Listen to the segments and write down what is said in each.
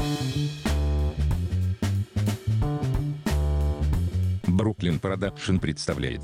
Brooklyn Production представляет.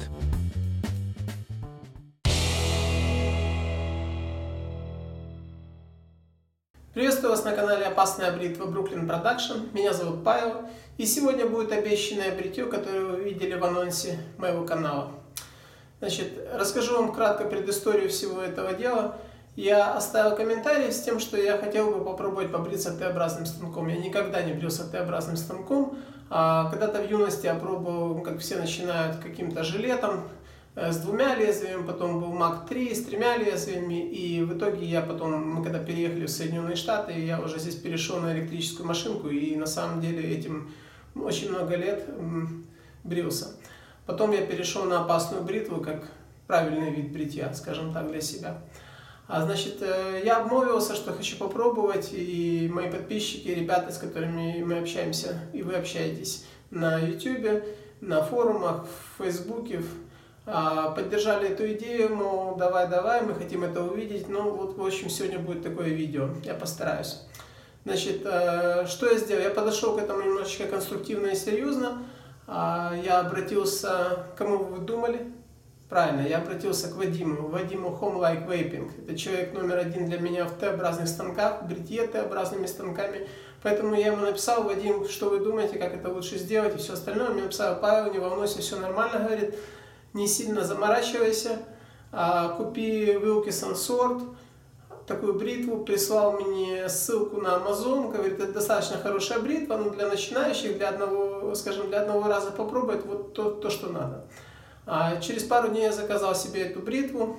Приветствую вас на канале Опасная бритва Brooklyn Production. Меня зовут Павел. И сегодня будет обещанное бритье, которое вы видели в анонсе моего канала. Значит, расскажу вам кратко предысторию всего этого дела. Я оставил комментарий с тем, что я хотел бы попробовать побриться Т-образным станком. Я никогда не брился Т-образным станком. Когда-то в юности я пробовал, как все начинают, каким-то жилетом с 2 лезвиями, потом был Мак 3 с 3 лезвиями, и в итоге мы когда переехали в Соединенные Штаты, я уже здесь перешел на электрическую машинку, и на самом деле этим очень много лет брился. Потом я перешел на опасную бритву, как правильный вид бритья, скажем так, для себя. Значит, я обмолвился, что хочу попробовать, и мои подписчики, ребята, с которыми мы общаемся, и вы общаетесь на YouTube, на форумах, в Фейсбуке, поддержали эту идею, мол, давай, мы хотим это увидеть. Ну, вот, в общем, сегодня будет такое видео, я постараюсь. Значит, что я сделал? Я подошел к этому немножечко конструктивно и серьезно. Я обратился, кому вы думали? Правильно, я обратился к Вадиму Home Like Vaping. Это человек номер 1 для меня в Т-образных станках, в бритье Т-образными станками. Поэтому я ему написал: Вадим, что вы думаете, как это лучше сделать и все остальное. Он мне написал: Павел, не волнуйся, все нормально, говорит, не сильно заморачивайся, купи Wilkinson Sword, такую бритву, прислал мне ссылку на Amazon, говорит, это достаточно хорошая бритва, но для начинающих, для одного раза попробовать, вот то, что надо. Через пару дней я заказал себе эту бритву.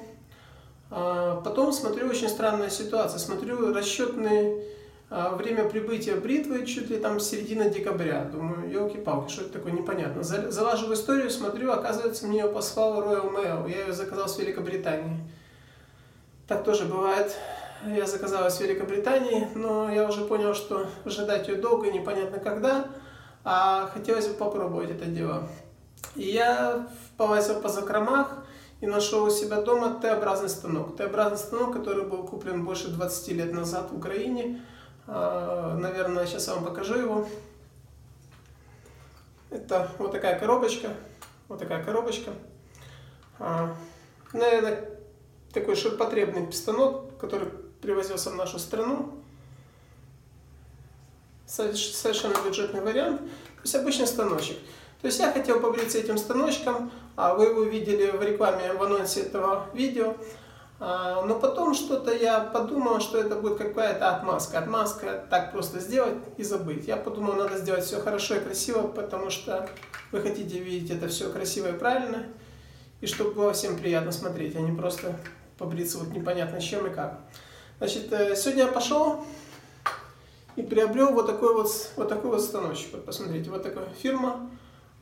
Потом смотрю, очень странная ситуация. Смотрю расчетное время прибытия бритвы чуть ли там середина декабря. Думаю, елки-палки, что это такое, непонятно. Залажу в историю, смотрю, оказывается, мне ее послал Royal Mail. Я ее заказал с Великобритании. Так тоже бывает. Я заказал ее с Великобритании, но я уже понял, что ожидать ее долго и непонятно когда. Хотелось бы попробовать это дело. И я полазил по закромах и нашел у себя дома Т-образный станок. Т-образный станок, который был куплен больше 20 лет назад в Украине. Наверное, сейчас я вам покажу его. Это вот такая коробочка. Наверное, такой ширпотребный станок, который привозился в нашу страну. Совершенно бюджетный вариант. То есть обычный станочек. То есть я хотел побриться этим станочком, вы его видели в рекламе, в анонсе этого видео. Но потом что-то я подумал, что это будет какая-то отмазка. Отмазка так просто сделать и забыть. Я подумал, надо сделать все хорошо и красиво, потому что вы хотите видеть это все красиво и правильно. И чтобы было всем приятно смотреть, а не просто побриться вот непонятно чем и как. Значит, сегодня я пошел и приобрел вот такой вот станочек. Вот посмотрите, вот такая фирма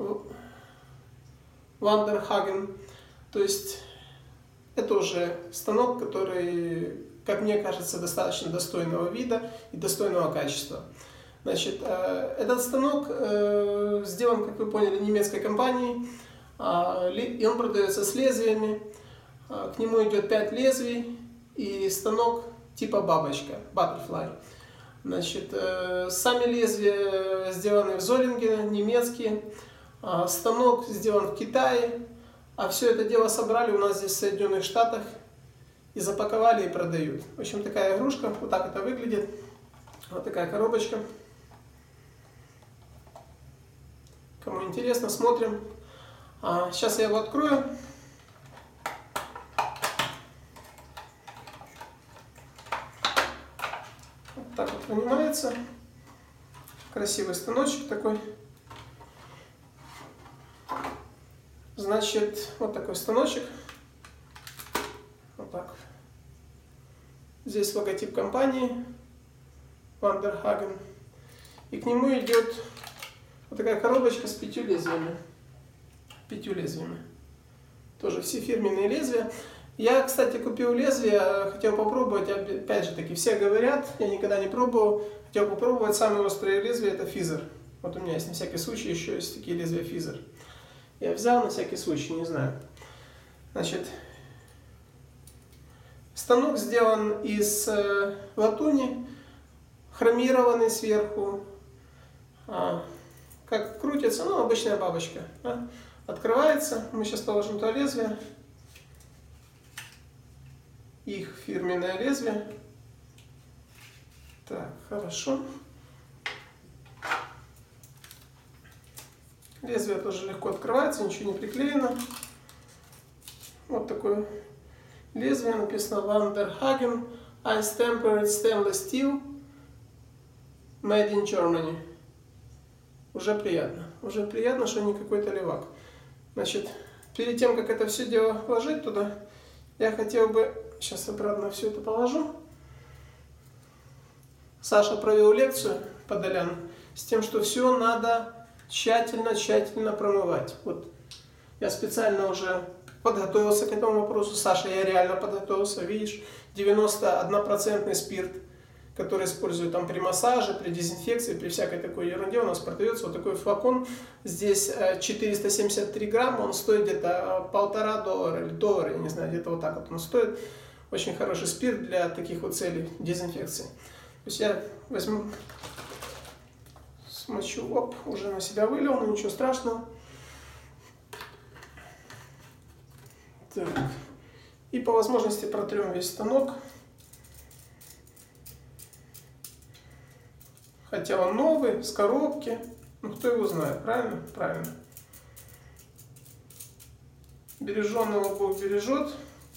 Vanderhagen. То есть это уже станок, который, как мне кажется, достаточно достойного вида и достойного качества. Значит, этот станок сделан, как вы поняли, немецкой компанией, и он продается с лезвиями. К нему идет 5 лезвий и станок типа бабочка, butterfly. Значит, сами лезвия сделаны в Золинге, немецкие. Станок сделан в Китае, а все это дело собрали у нас здесь в Соединенных Штатах и запаковали и продают. В общем, такая игрушка, вот так это выглядит. Вот такая коробочка. Кому интересно, смотрим. Сейчас я его открою. Вот так вот вынимается. Красивый станочек такой. Значит, вот такой станочек. Вот так. Здесь логотип компании Vanderhagen. И к нему идет вот такая коробочка с 5 лезвиями. 5 лезвиями. Тоже все фирменные лезвия. Я, кстати, купил лезвие, хотел попробовать. Опять же таки, все говорят, я никогда не пробовал. Хотел попробовать самые острые лезвия, это Физер. Вот у меня есть на всякий случай еще есть такие лезвия Физер. Я взял на всякий случай, не знаю. Значит, станок сделан из латуни, хромированный сверху. Как крутится, ну, обычная бабочка. Да? Открывается. Мы сейчас положим туда лезвие. Их фирменное лезвие. Так, хорошо. Лезвие тоже легко открывается, ничего не приклеено. Вот такое лезвие. Написано Vanderhagen Ice Tempered Stainless Steel Made in Germany. Уже приятно. Уже приятно, что не какой-то левак. Значит, перед тем, как это все дело вложить туда, я хотел бы... Сейчас обратно все это положу. Саша провел лекцию по Доляну с тем, что все надо тщательно промывать. Вот я специально уже подготовился к этому вопросу. Саша, я реально подготовился. Видишь, 91% спирт, который используют там при массаже, при дезинфекции, при всякой такой ерунде, у нас продается вот такой флакон. Здесь 473 грамма, он стоит где-то $1,5 или $1, я не знаю, где-то вот так вот он стоит. Очень хороший спирт для таких вот целей дезинфекции. То есть я возьму, смочу, оп, уже на себя вылил, но ничего страшного. Так. И по возможности протрем весь станок. Хотя он новый, с коробки. Ну, кто его знает, правильно? Правильно. Береженного Бог бережет.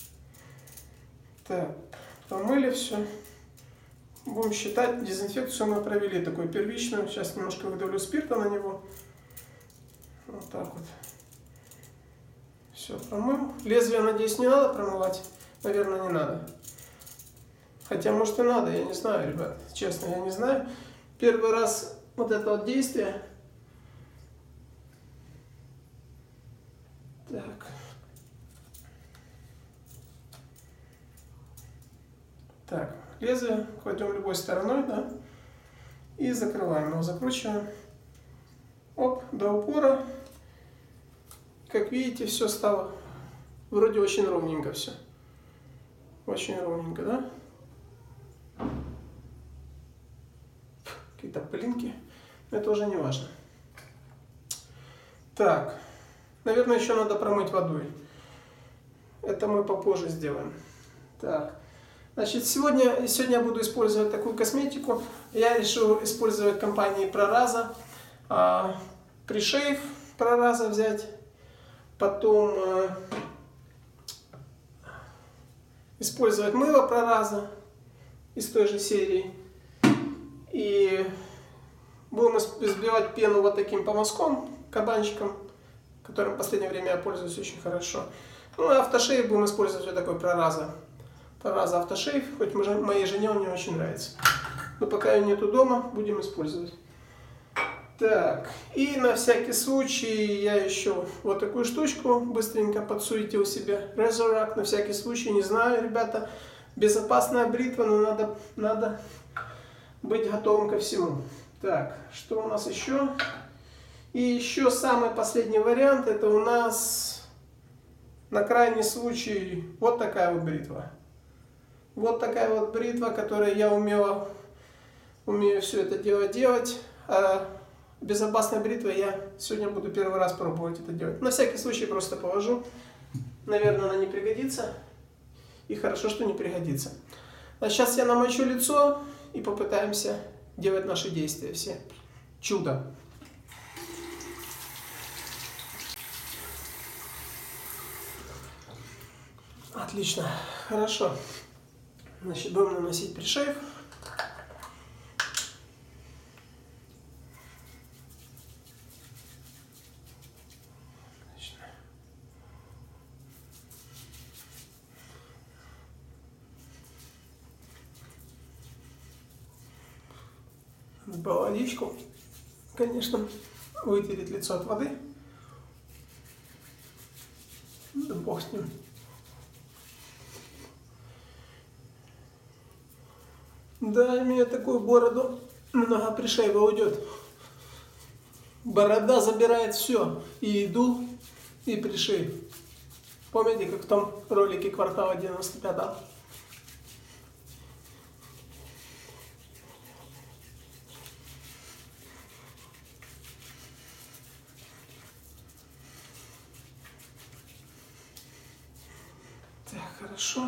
Так, помыли все. Будем считать, дезинфекцию мы провели такую первичную. Сейчас немножко выдавлю спирта на него. Вот так вот. Все, промыл. Лезвие, надеюсь, не надо промывать? Наверное, не надо. Хотя, может, и надо, я не знаю, ребят. Честно, я не знаю. Первый раз вот это вот действие. Так. Так, лезвие кладем любой стороной, да, и закрываем его, закручиваем, оп, до упора. Как видите, все стало вроде очень ровненько все, очень ровненько, да. Какие-то пылинки, но это уже не важно. Так, наверное, еще надо промыть водой. Это мы попозже сделаем. Так. Значит, сегодня я буду использовать такую косметику. Я решил использовать компании Прораза. Пришейв Прораза взять. Потом использовать мыло Прораза из той же серии. И будем взбивать пену вот таким помазком, кабанчиком, которым в последнее время я пользуюсь очень хорошо. Ну и автошейв будем использовать вот такой Прораза. Прораза автошейв, хоть моей жене он не очень нравится. Но пока ее нету дома, будем использовать. Так, и на всякий случай я еще вот такую штучку быстренько подсуетил себе. Rezorac, на всякий случай, не знаю, ребята, безопасная бритва, но надо быть готовым ко всему. Так, что у нас еще? И еще самый последний вариант, это у нас на крайний случай вот такая вот бритва. Вот такая вот бритва, которой я умею все это дело делать. А безопасной бритвой я сегодня буду первый раз пробовать это делать. На всякий случай просто положу. Наверное, она не пригодится. И хорошо, что не пригодится. А сейчас я намочу лицо и попытаемся делать наши действия все. Чудо! Отлично, хорошо. Значит, будем наносить пришейв. Надо водичку, конечно, вытереть лицо от воды. Да бог с ним. Да, мне такую бороду много пришейва уйдет. Борода забирает все. И еду, и пришейв. Помните, как в том ролике «Квартала 95»? хорошо.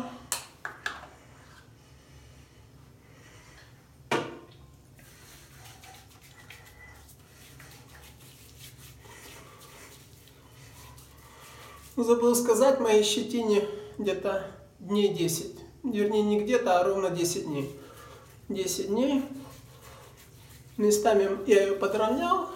Забыл сказать, моей щетине где-то дней 10. Вернее, не где-то, а ровно 10 дней. 10 дней. Местами я ее подровнял.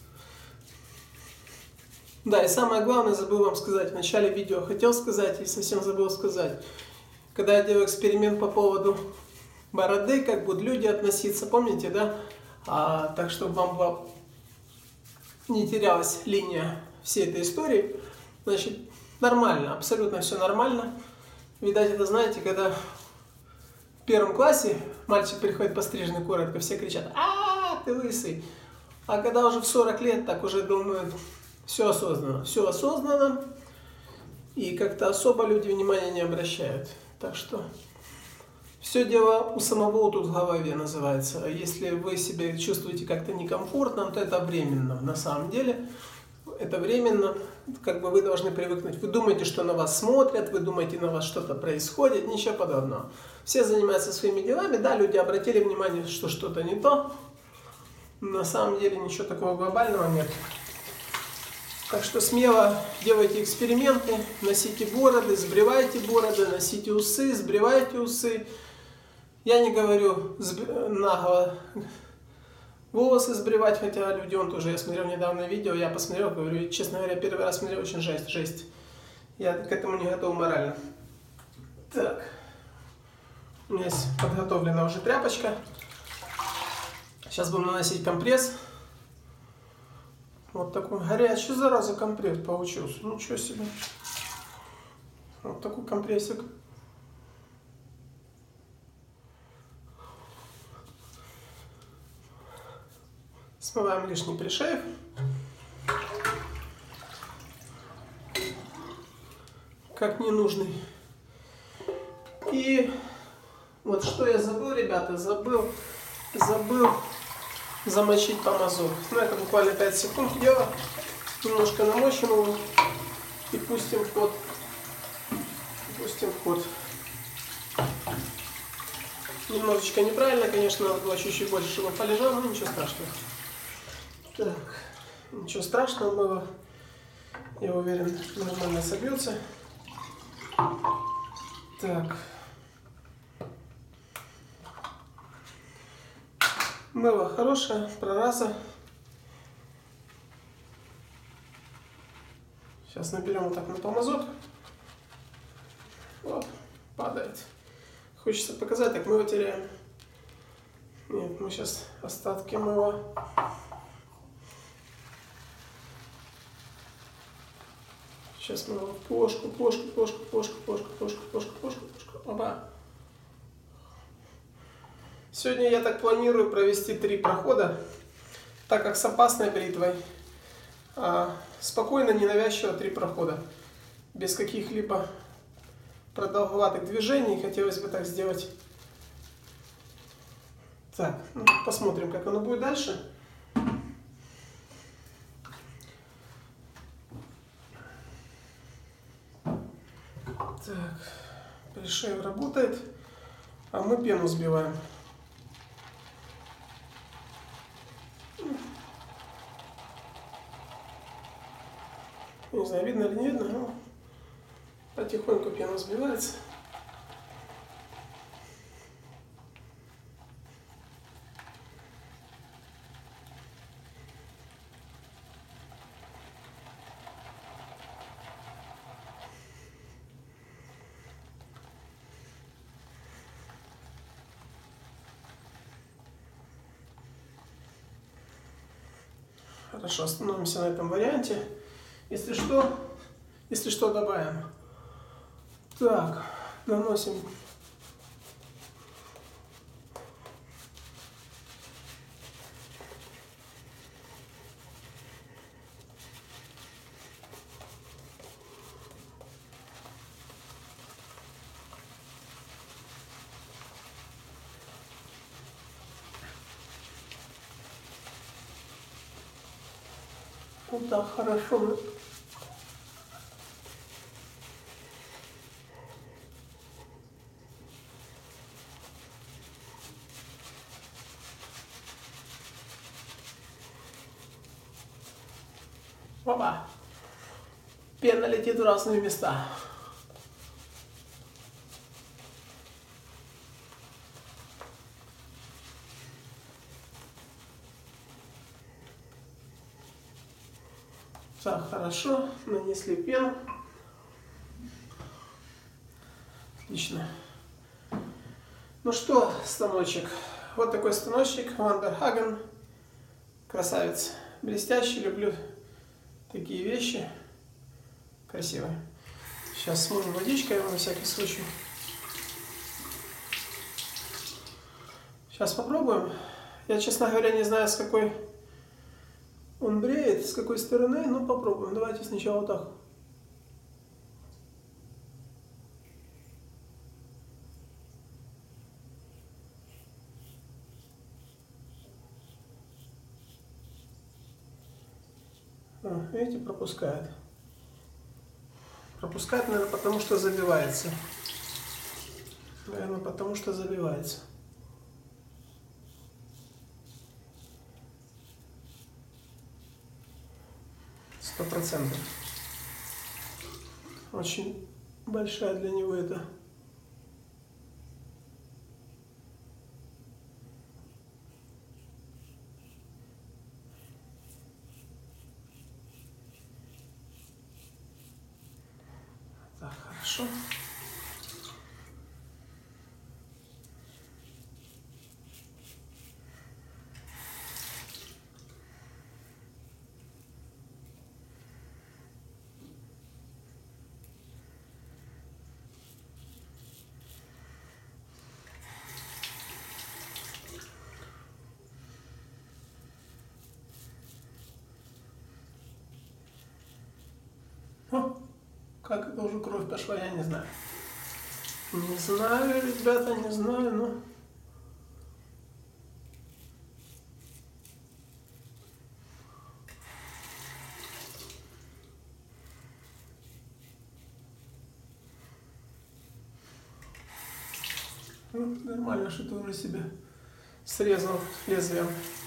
Да, и самое главное, забыл вам сказать, в начале видео хотел сказать и совсем забыл сказать. Когда я делал эксперимент по поводу бороды, как будут люди относиться, помните, да? Так, чтобы вам не терялась линия всей этой истории. Значит, нормально, абсолютно все нормально. Видать, это знаете, когда в первом классе мальчик приходит постриженный коротко, все кричат: «А, ты лысый!» А когда уже в 40 лет, так уже думают, все осознанно, и как-то особо люди внимания не обращают. Так что все дело у самого тут в голове называется. Если вы себя чувствуете как-то некомфортно, то это временно. На самом деле это временно, как бы вы должны привыкнуть. Вы думаете, что на вас смотрят, вы думаете, на вас что-то происходит, ничего подобного. Все занимаются своими делами, да, люди обратили внимание, что что-то не то. На самом деле ничего такого глобального нет. Так что смело делайте эксперименты, носите бороды, сбривайте бороды, носите усы, сбривайте усы. Я не говорю нагло волосы сбривать, хотя люди, тоже, я смотрел недавно видео, я посмотрел, говорю, честно говоря, первый раз смотрел, очень жесть. Я к этому не готов морально. Так, у меня есть подготовлена уже тряпочка. Сейчас будем наносить компресс. Вот такой горячий, зараза, компресс получился. Ничего себе. Вот такой компрессик. Смываем лишний пришеев. Как ненужный. И вот что я забыл, ребята, забыл замочить помазок. Ну, это буквально 5 секунд дело. Немножко намочим его и пустим в ход. Немножечко неправильно, конечно, надо было чуть-чуть больше, чтобы полежал, но ничего страшного. Так, ничего страшного было. Я уверен, нормально собьется. Так. Мыло хорошее, прораза. Сейчас наберем вот так на помазок. Вот, падает. Хочется показать, так мы его теряем. Нет, мы сейчас остатки мыла. Сейчас мы его в плошку. Оба. Сегодня я так планирую провести 3 прохода, так как с опасной бритвой. Спокойно, ненавязчиво 3 прохода. Без каких-либо продолговатых движений. Хотелось бы так сделать. Так, ну, посмотрим, как оно будет дальше. Так, пришеев работает, а мы пену сбиваем. Не знаю, видно или не видно, но потихоньку пена сбивается. Хорошо, остановимся на этом варианте. Если что, добавим. Так, наносим. Вот так хорошо. Опа. Пена летит в разные места. Так, хорошо. Нанесли пену. Отлично. Ну что, станочек. Вот такой станочек. Вандерхаген. Красавец. Блестящий. Люблю такие вещи. Красивые. Сейчас смою водичкой на всякий случай. Сейчас попробуем. Я, честно говоря, не знаю, с какой он бреет, с какой стороны, но попробуем. Давайте сначала вот так. Видите, пропускает. Пропускает, наверное, потому что забивается. Наверное, потому что забивается. %100%. Очень большая для него это. Так, хорошо. О, как это уже кровь пошла, я не знаю. Не знаю, ребята, не знаю, но... Ну, нормально, что ты уже себе срезал лезвием.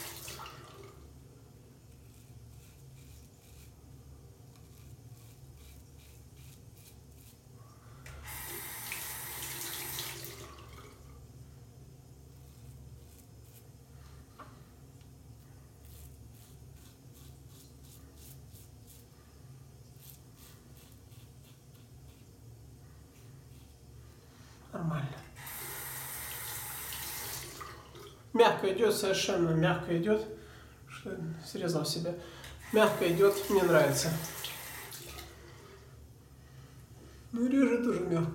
Нормально. Мягко идет, совершенно мягко идет. Что срезал себя. Мягко идет, мне нравится. Ну, режет тоже мягко.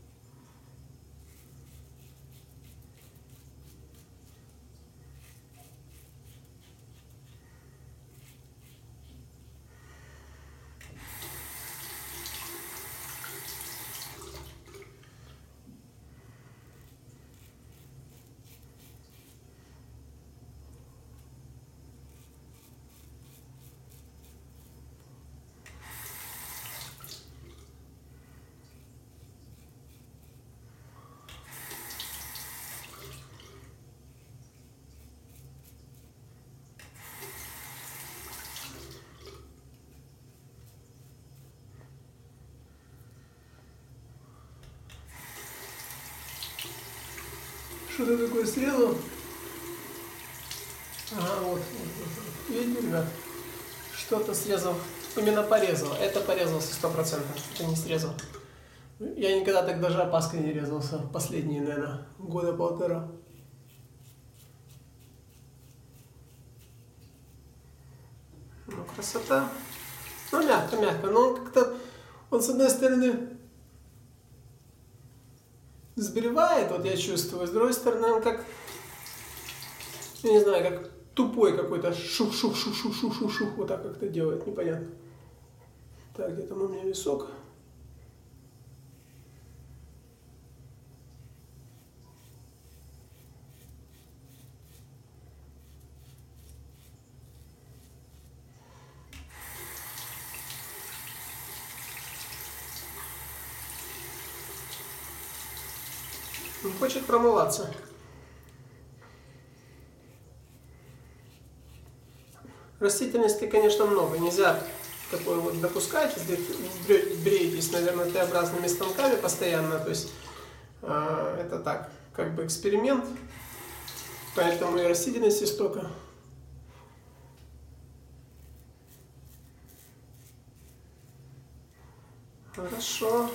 Что-то такое срезал. Ага, вот. Видите, ребят? Что-то срезал. Именно порезал. Это порезался 100%. Это не срезал. Я никогда так даже опаской не резался. Последние, наверное, года полтора. Ну, красота. Ну, мягко. Но он как-то... Он, с одной стороны... сбривает, вот я чувствую, с другой стороны он как, я не знаю, как тупой какой-то шух-шух-шух-шух-шух-шух, вот так как-то делает, непонятно. Так, где там у меня висок? Не хочет промываться. Растительности, конечно, много. Нельзя такое вот допускаете, бреетесь, наверное, Т-образными станками постоянно, то есть это так, как бы эксперимент, поэтому и растительности столько. Хорошо.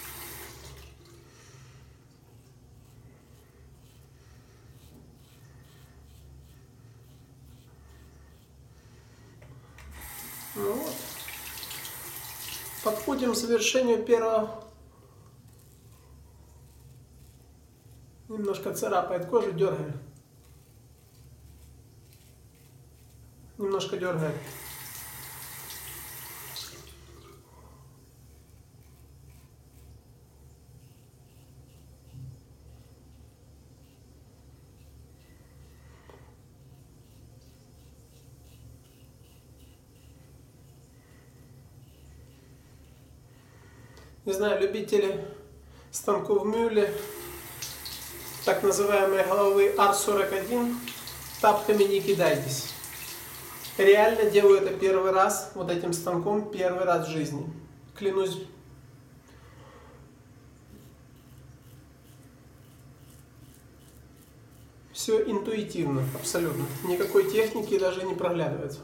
Ну вот. Подходим к завершению первого. Немножко царапает кожу, дергаем. Немножко дергаем. Не знаю, любители станков Мюлле, так называемой головы R41, тапками не кидайтесь. Реально делаю это первый раз, вот этим станком, первый раз в жизни. Клянусь. Все интуитивно, абсолютно. Никакой техники даже не проглядывается.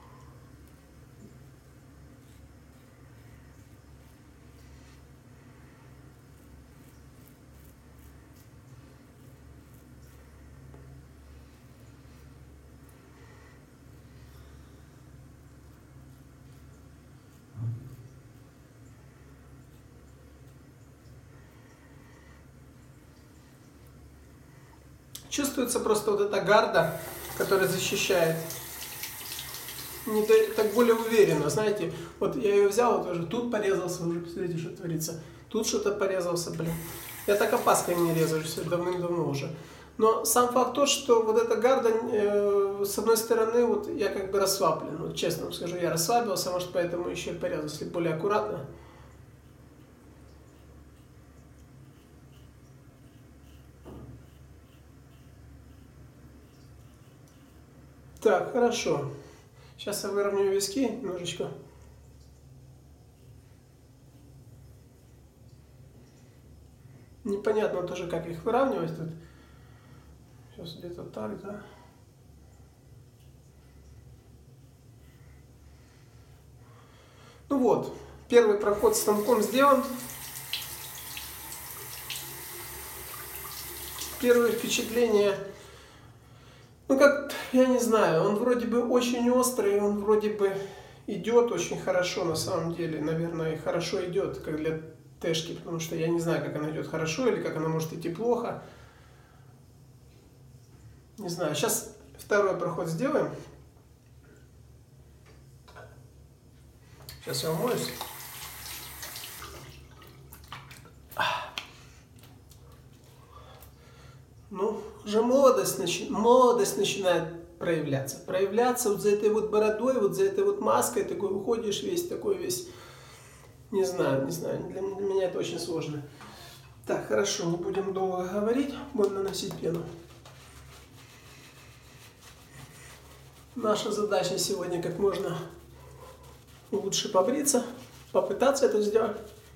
Чувствуется просто вот эта гарда, которая защищает. Не так более уверенно, знаете. Вот я ее взял, вот уже тут порезался, уже посмотрите, что творится. Тут что-то порезался, блин. Я так опаской не резаю, все давным-давно уже. Но сам факт тот, что вот эта гарда, с одной стороны, вот я как бы расслаблен. Вот честно вам скажу, я расслабился, может поэтому еще и порезался, если более аккуратно. Так, хорошо. Сейчас я выровняю виски немножечко. Непонятно тоже, как их выравнивать тут. Сейчас где-то так, да. Ну вот, первый проход с станком сделан. Первое впечатление, ну как, я не знаю, он вроде бы очень острый, он вроде бы идет очень хорошо на самом деле, наверное, и хорошо идет, как для тэшки, потому что я не знаю, как она идет хорошо или как она может идти плохо. Не знаю, сейчас второй проход сделаем. Сейчас я умоюсь. Ну, уже молодость начинает проявляться. Проявляться вот за этой вот бородой, вот за этой вот маской, такой выходишь весь, такой весь, не знаю, для меня это очень сложно. Так, хорошо, не будем долго говорить, будем наносить пену. Наша задача сегодня как можно лучше побриться, попытаться это сделать.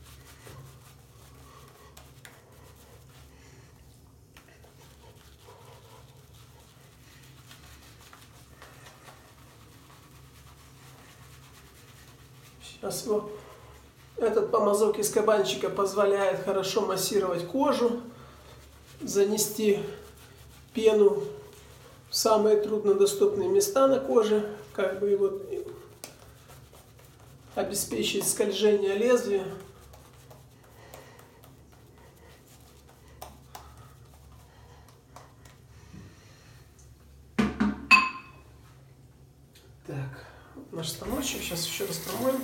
Сейчас вот этот помазок из кабанчика позволяет хорошо массировать кожу, занести пену в самые труднодоступные места на коже, как бы и вот обеспечить скольжение лезвия. Так, наш станочек сейчас еще раз промоем.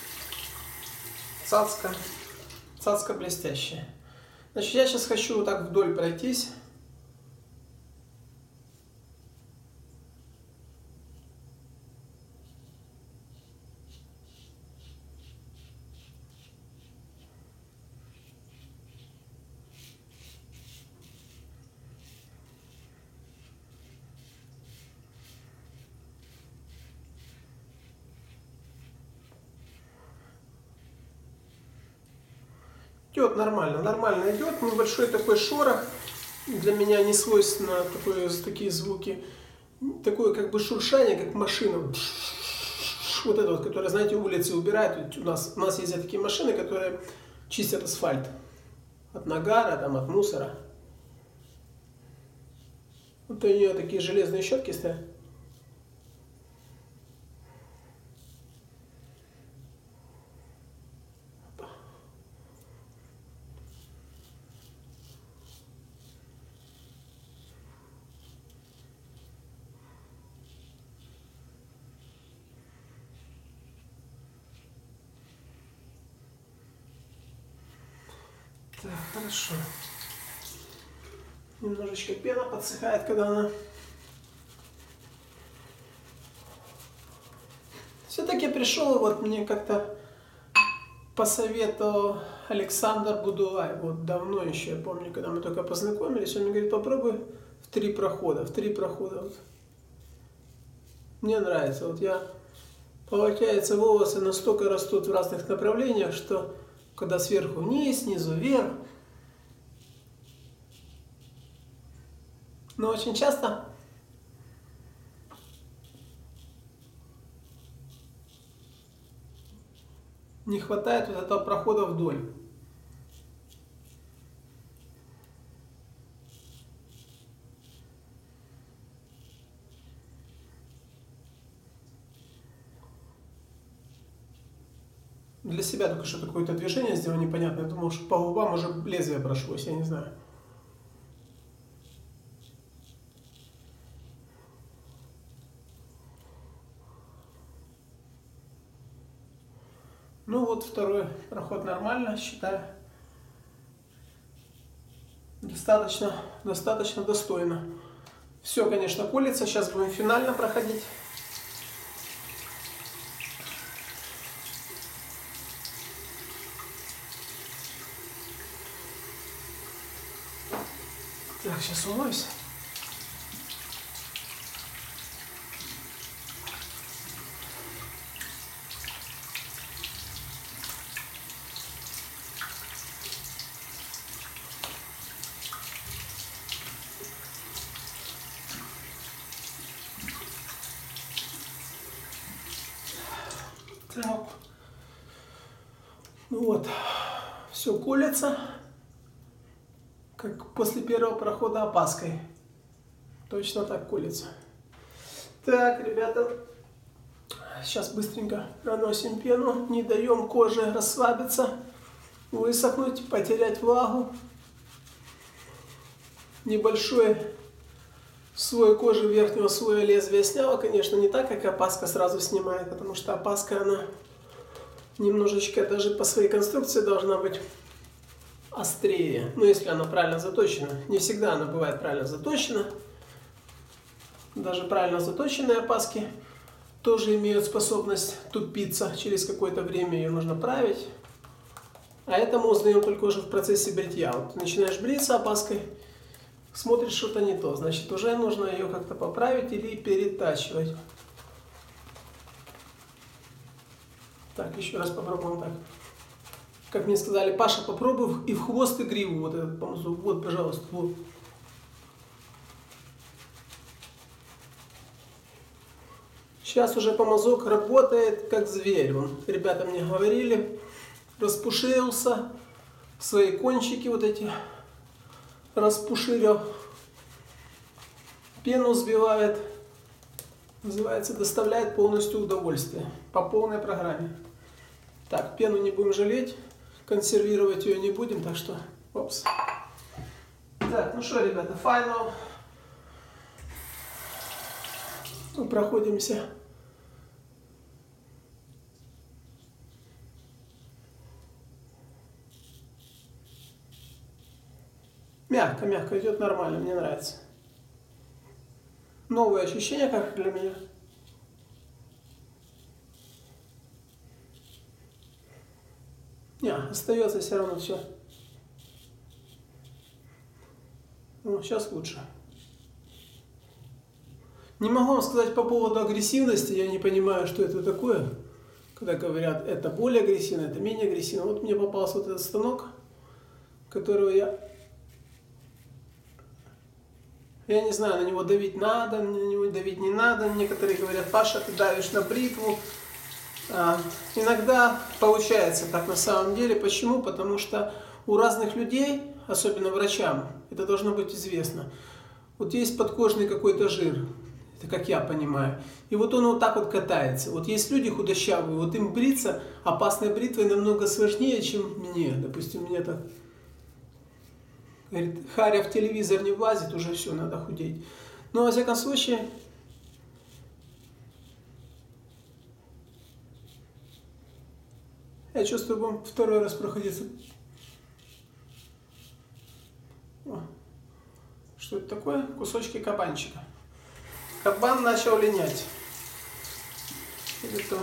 Цацка блестящая. Значит, я сейчас хочу вот так вдоль пройтись. Идет нормально, нормально идет. Небольшой такой шорох. Для меня не свойственно такие звуки. Такое как бы шуршание, как машина. Вот это вот, которое, знаете, улицы убирают. У нас есть такие машины, которые чистят асфальт. От нагара, там, от мусора. Вот у нее такие железные щетки стоят. Так, хорошо. Немножечко пена подсыхает, когда она... Все-таки пришел, вот мне как-то посоветовал Александр Будулай. Вот давно еще, я помню, когда мы только познакомились, он мне говорит, попробуй в 3 прохода. Вот. Мне нравится. Вот получается, волосы настолько растут в разных направлениях, что когда сверху вниз, снизу вверх. Но очень часто не хватает вот этого прохода вдоль. Для себя только что какое-то движение сделал непонятное. Я думал, что по губам уже лезвие прошлось, я не знаю. Ну вот второй проход нормально, считаю. Достаточно достойно. Все, конечно, колется. Сейчас будем финально проходить. Так, сейчас умоюсь. Так. Ну вот, все колется, как после первого прохода опаской. Точно так колется. Так, ребята, сейчас быстренько наносим пену, не даем коже расслабиться, высохнуть, потерять влагу. Небольшой слой кожи верхнего слоя лезвия сняла, конечно, не так, как опаска сразу снимает, потому что опаска, она немножечко даже по своей конструкции должна быть острее, ну если она правильно заточена. Не всегда она бывает правильно заточена. Даже правильно заточенные опаски тоже имеют способность тупиться. Через какое-то время ее нужно править. А это мы узнаем только уже в процессе бритья. Вот начинаешь бриться опаской, смотришь, что-то не то. Значит, уже нужно ее как-то поправить или перетачивать. Так, еще раз попробуем так. Как мне сказали, Паша, попробуй и в хвост, и гриву вот этот помазок. Вот, пожалуйста, вот. Сейчас уже помазок работает как зверь. Вон, ребята мне говорили, распушился, свои кончики вот эти распуширил, пену сбивает, называется, доставляет полностью удовольствие по полной программе. Так, пену не будем жалеть, консервировать ее не будем, так что, опс. Так, ну что, ребята, final. Ну, проходимся. Мягко, мягко идет, нормально, мне нравится. Новые ощущения, как для меня. Не, остается все равно все. Ну, сейчас лучше. Не могу вам сказать по поводу агрессивности, я не понимаю, что это такое. Когда говорят, это более агрессивно, это менее агрессивно. Вот мне попался вот этот станок, которого я не знаю, на него давить надо, на него давить не надо. Некоторые говорят: Паша, ты давишь на бритву. Иногда получается так на самом деле. Почему? Потому что у разных людей, особенно врачам, это должно быть известно. Вот есть подкожный какой-то жир, это как я понимаю, и вот он вот так вот катается. Вот есть люди худощавые, вот им бриться опасной бритвой намного сложнее, чем мне. Допустим, мне так говорит: Харя в телевизор не влазит, уже все, надо худеть. Но во всяком случае, я чувствую, будем второй раз проходиться. О, что это такое? Кусочки кабанчика. Кабан начал линять. Или то.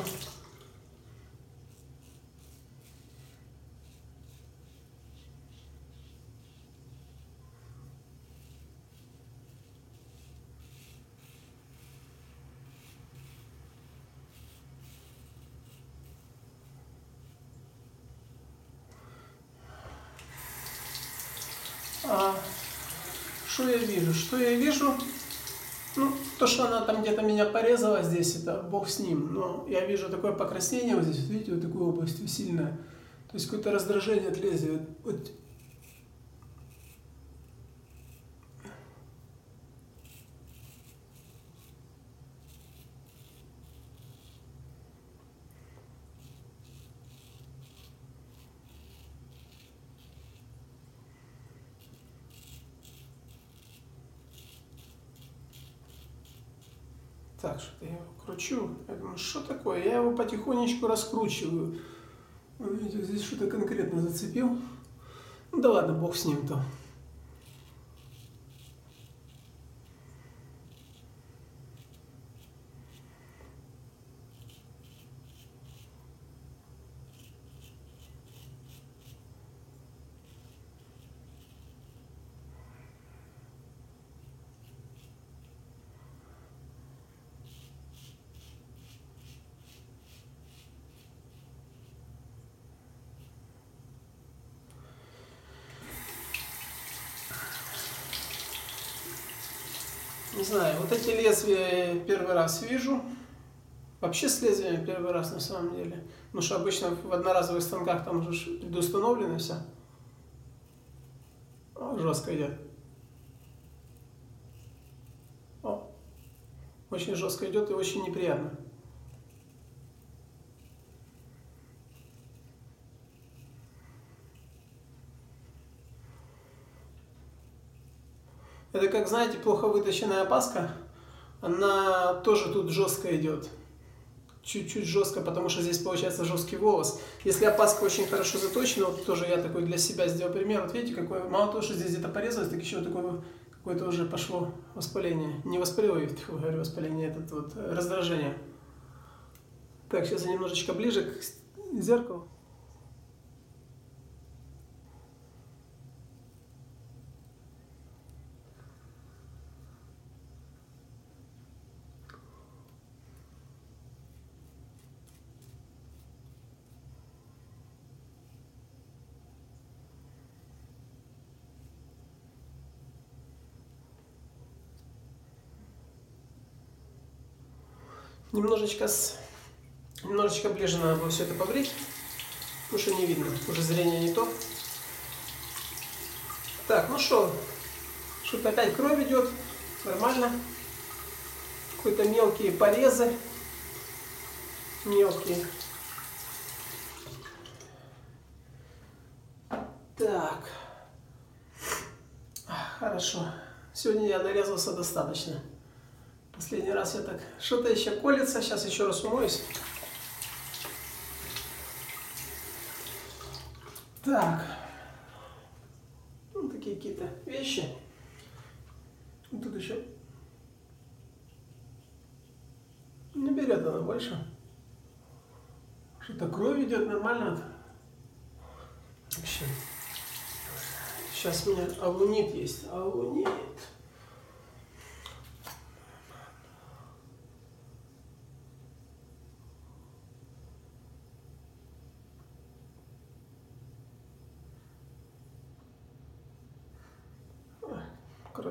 Что я вижу? Что я вижу? Ну, то, что она там где-то меня порезала здесь, это бог с ним. Но я вижу такое покраснение вот здесь, видите, вот такой области сильное. То есть какое-то раздражение от лезвия. Вот. Так, что-то я его кручу. Я думаю, что такое? Я его потихонечку раскручиваю. Видите, здесь что-то конкретно зацепил. Ну да ладно, бог с ним-то. Не знаю, вот эти лезвия я первый раз вижу. Вообще с лезвиями первый раз на самом деле. Потому что обычно в одноразовых станках там уже предустановлено все. О, жестко идет. О, очень жестко идет и очень неприятно. Это как, знаете, плохо выточенная опаска. Она тоже тут жестко идет. Чуть-чуть жестко, потому что здесь получается жесткий волос. Если опаска очень хорошо заточена, вот тоже я такой для себя сделал пример. Вот видите, какое, мало того, что здесь где-то порезалось, так еще такое какое-то уже пошло воспаление. Не воспаление, говорю, воспаление, это вот раздражение. Так, сейчас я немножечко ближе к зеркалу. Немножечко ближе надо было все это побрить, потому что не видно, уже зрение не то. Так, ну что, что-то опять кровь идет, нормально. Какие-то мелкие порезы, мелкие. Так, хорошо. Сегодня я нарезался достаточно. Последний раз я так... Что-то еще колется. Сейчас еще раз умоюсь. Так. Ну, такие какие-то вещи. Вот тут еще... Не берет она больше. Что-то кровь идет нормально. Вообще. Сейчас у меня алунит есть. Алунит.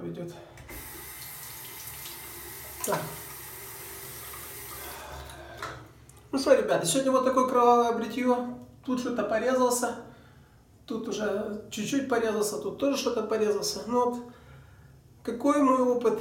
идет. Так. Ну что, ребята, сегодня вот такое кровавое бритье. Тут что-то порезался, тут уже чуть-чуть порезался, тут тоже что-то порезался. Ну вот, какой мой опыт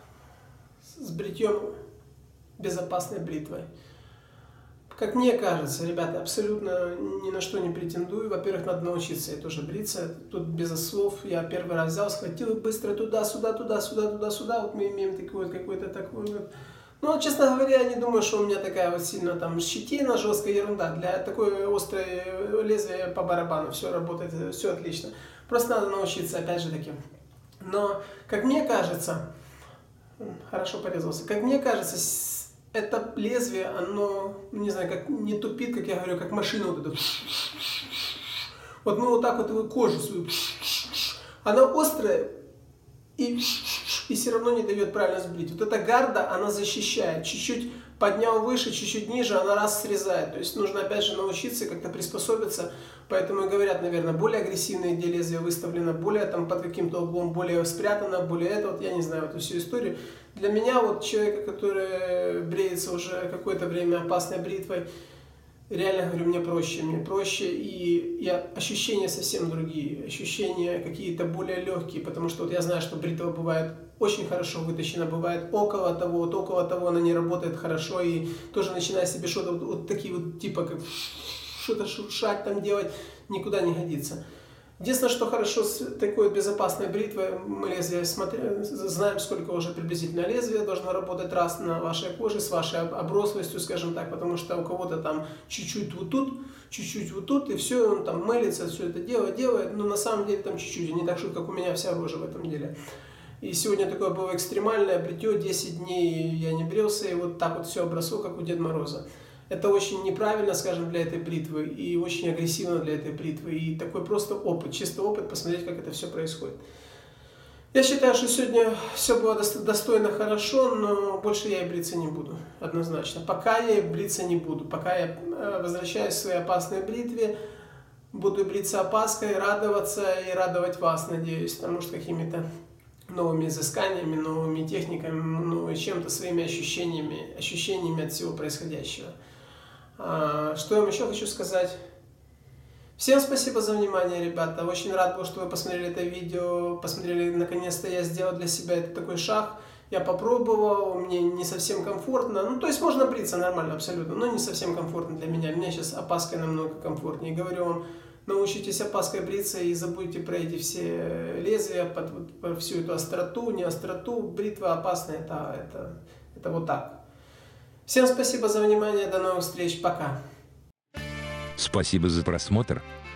с бритьем безопасной бритвой? Как мне кажется, ребята, абсолютно ни на что не претендую. Во-первых, надо научиться ей тоже бриться. Тут без слов. Я первый раз взял, схватил и быстро туда-сюда, туда-сюда, туда-сюда. Вот мы имеем такой вот какой-то такой вот. Ну, честно говоря, я не думаю, что у меня такая вот сильно там щетина, жесткая ерунда. Для такой острой лезвия по барабану все работает, все отлично. Просто надо научиться, опять же таки. Но, как мне кажется, хорошо порезался, как мне кажется, это лезвие, оно, не знаю, как не тупит, как я говорю, как машина вот эта. Вот мы вот так вот его кожу свою. Она острая и все равно не дает правильно сбрить. Вот эта гарда, она защищает. Чуть-чуть поднял выше, чуть-чуть ниже, она раз срезает. То есть нужно опять же научиться как-то приспособиться. Поэтому и говорят, наверное, более агрессивное, где лезвие выставлено, более там под каким-то углом, более спрятано, более это. Вот я не знаю эту всю историю. Для меня вот человека, который бреется уже какое-то время опасной бритвой, реально говорю, мне проще, и ощущения совсем другие, ощущения какие-то более легкие, потому что вот я знаю, что бритва бывает очень хорошо вытащена, бывает около того она не работает хорошо, и тоже начиная себе что-то вот такие вот типа как что-то шуршать там делать, никуда не годится. Единственное, что хорошо с такой безопасной бритвой, мы лезвие знаем, сколько уже приблизительно лезвие должно работать раз на вашей коже, с вашей оброслостью, скажем так, потому что у кого-то там чуть-чуть вот тут, и все, он там мылится, все это делает, но на самом деле там чуть-чуть, не так, что как у меня вся рожа в этом деле. И сегодня такое было экстремальное бритье, 10 дней я не брился, и вот так вот все обросло, как у Деда Мороза. Это очень неправильно, скажем, для этой бритвы, и очень агрессивно для этой бритвы. И такой просто опыт, чисто опыт, посмотреть, как это все происходит. Я считаю, что сегодня все было достойно хорошо, но больше я и бриться не буду, однозначно. Пока я и бриться не буду, пока я возвращаюсь к своей опасной бритве, буду бриться опаской, радоваться и радовать вас, надеюсь, потому что какими-то новыми изысканиями, новыми техниками, чем-то своими ощущениями от всего происходящего. Что я вам еще хочу сказать? Всем спасибо за внимание, ребята. Очень рад был, что вы посмотрели это видео. Посмотрели, наконец-то я сделал для себя этот такой шаг. Я попробовал, мне не совсем комфортно. Ну, то есть можно бриться нормально, абсолютно, но не совсем комфортно для меня. Мне сейчас опаской намного комфортнее. Говорю вам, научитесь опаской бриться и забудьте про эти все лезвия, под всю эту остроту, не остроту. Бритва опасная, это вот так. Всем спасибо за внимание, до новых встреч, пока. Спасибо за просмотр.